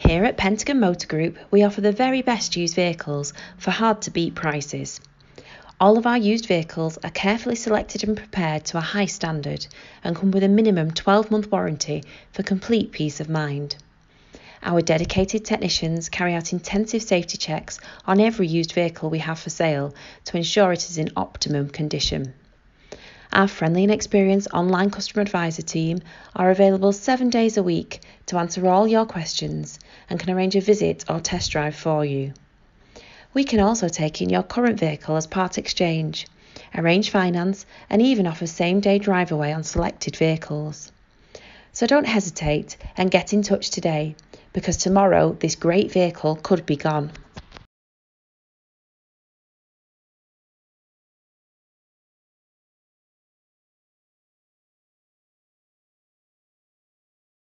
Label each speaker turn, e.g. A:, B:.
A: Here at Pentagon Motor Group, we offer the very best used vehicles for hard-to-beat prices. All of our used vehicles are carefully selected and prepared to a high standard and come with a minimum 12-month warranty for complete peace of mind. Our dedicated technicians carry out intensive safety checks on every used vehicle we have for sale to ensure it is in optimum condition. Our friendly and experienced online customer advisor team are available 7 days a week to answer all your questions and can arrange a visit or test drive for you. We can also take in your current vehicle as part exchange, arrange finance and even offer same-day drive away on selected vehicles. So don't hesitate and get in touch today, because tomorrow this great vehicle could be gone.